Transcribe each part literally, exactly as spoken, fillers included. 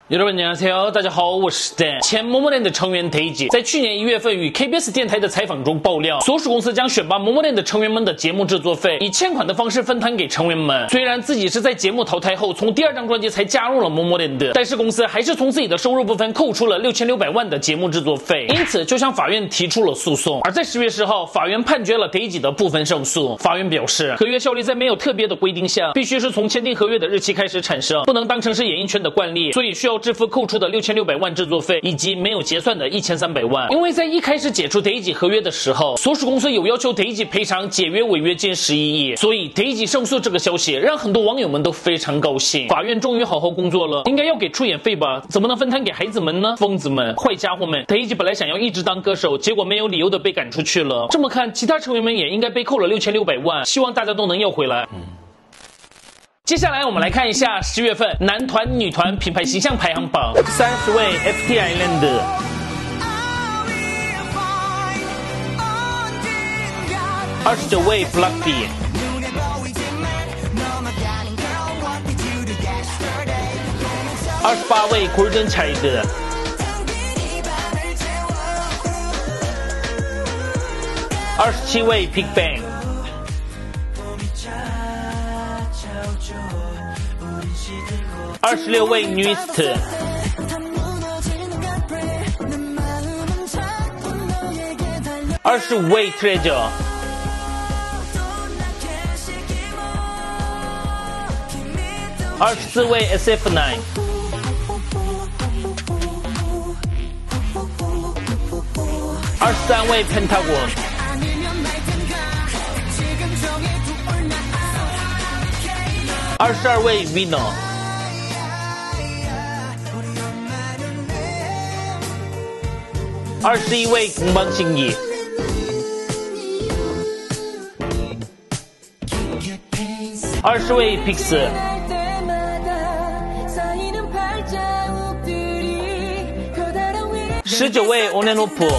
여러분 안녕하세요，大家好，我是 Dan。前 Momoland 的成员 Taiji 在去年一月份与 K B S 电台的采访中爆料，所属公司将选拔 Momoland 的成员们的节目制作费以欠款的方式分摊给成员们。虽然自己是在节目淘汰后从第二张专辑才加入了 Momoland， 但是公司还是从自己的收入部分扣除了六千六百万的节目制作费，因此就向法院提出了诉讼。而在十月十号，法院判决了 Taiji 的部分胜诉。法院表示，合约效力在没有特别的规定下，必须是从签订合约的日期开始产生，不能当成是演艺圈的惯例，所以需要支付扣除的六千六百万制作费以及没有结算的一千三百万。因为在一开始解除 Taiji 合约的时候，所属公司有要求 Taiji 赔偿解约违约金十一亿，所以 Taiji 胜诉这个消息让很多网友们都非常高兴。法院终于好好工作了，应该要给出演费吧？怎么能分摊给孩子们呢？疯子们，坏家伙们 ！Taiji 本来想要一直当歌手，结果没有理由的被赶出去了。这么看，其他成员们也应该被扣了六千六百万，希望大家都能要回来。嗯。接下来我们来看一下十月份男团、女团品牌形象排行榜，三十位 F T Island， 二十九位 Blackpink， 二十八位 Golden Child， 二十七位 Big Bang，二十六位 Newest， 二十五位 Treasure， 二十四位 S F 九， 二十三位 Pentagon， 二十二位 Vino，二十一位公邦信义，二十位 Pix， 十九位 Onenopu，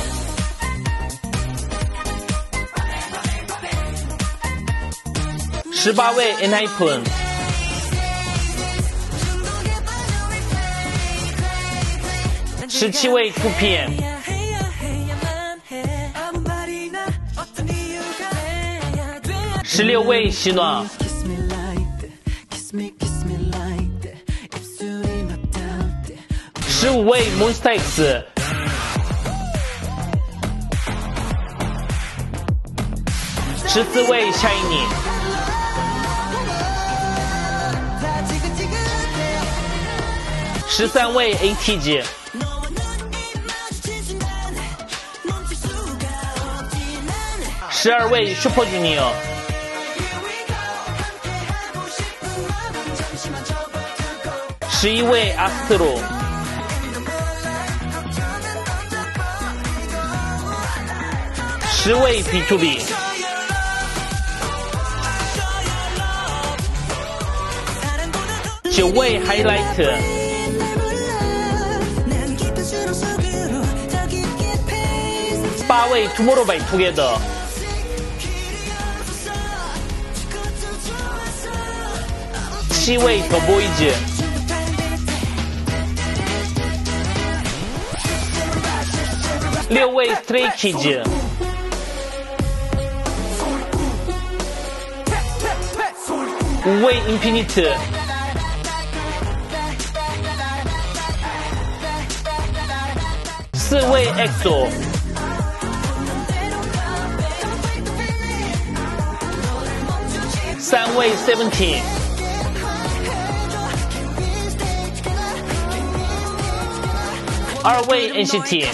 十八位 Enhypen， 十七位 two P M，十六位喜暖，十五位 Monsta X， 十四位 Shiny， 十三位 A T G， 十二位 Super Junior， 十一位 Astro， 十位 B to B， 九位 Highlight， 八位 Tomorrow by Together， 七位 The Boys， 六位 Stray Kids， 五位 Infinite， 四位 E X O， 三位 Seventeen， 二位 N C T。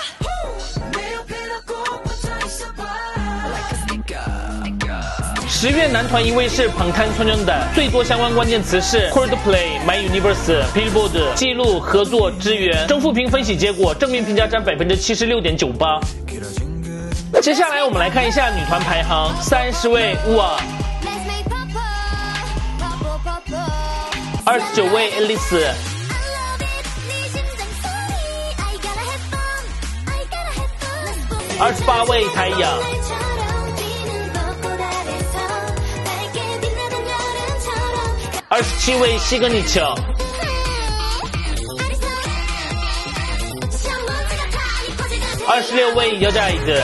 十月男团一位是방탄소년단，最多相关关键词是 Coldplay、My Universe、Billboard、记录、合作、支援。正负评分析结果，正面评价占百分之七十六点九八。接下来我们来看一下女团排行，三十位 U A， 二十九位 Alice， 二十八位太阳。二十七位西格尼乔， 二十六位姚佳怡的。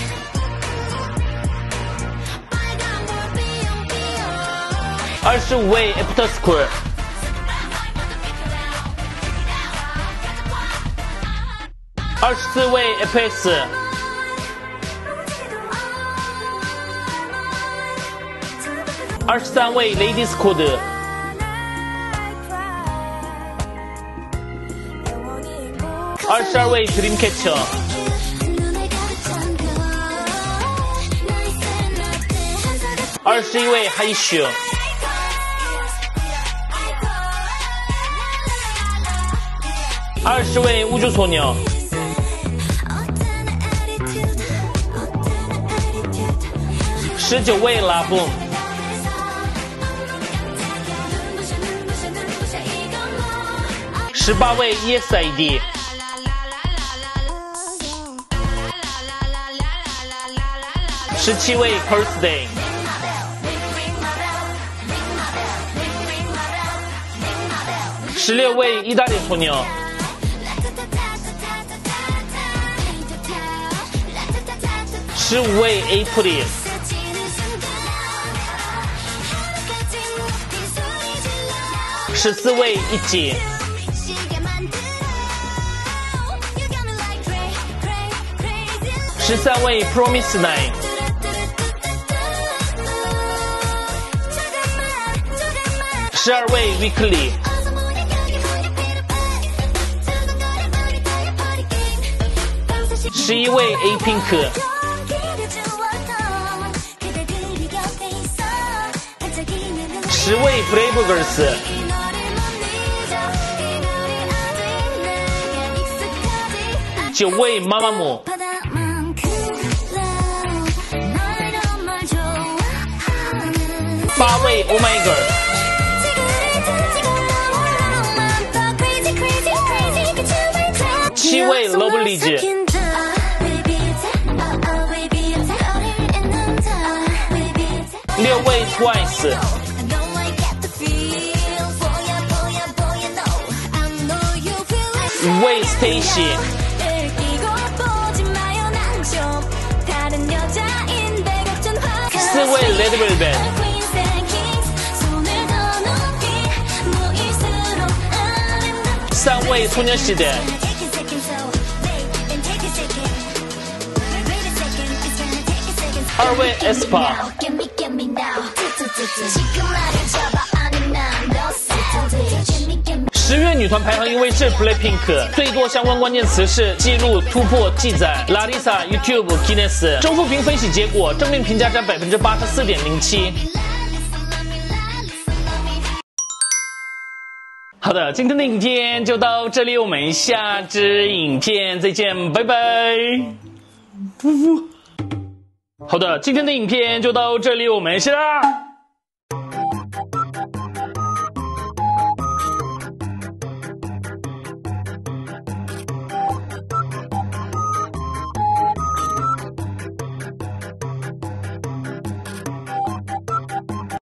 二十五位 After School。二十四位 F S。二十三位 Ladies Code。二十二位 Dreamcatcher。二十一位 Haishu。二十位우주 소녀。十九位 Laboon。十八位 E S I D。十七位 Birthday。十六位意大利소녀。十五位 April。十四位一姐。十三位 Promise Nine。十二位 Weekly。十一位 A Pink。十位 Brave Girls。九位妈妈姆。八位 Oh My Girl。七位 Lovelyz。六位 Twice。五位 Stacy。四位 Red Velvet。三位소녀시대。二位 aespa。十月女团排行因为是 Blackpink， 最多相关关键词是记录、突破、记载。Lalisa YouTube Guinness 正负评分析结果，正面评价占百分之八十四点零七。好的，今天的影片就到这里，我们下支影片再见，拜拜。好的，今天的影片就到这里，我们下。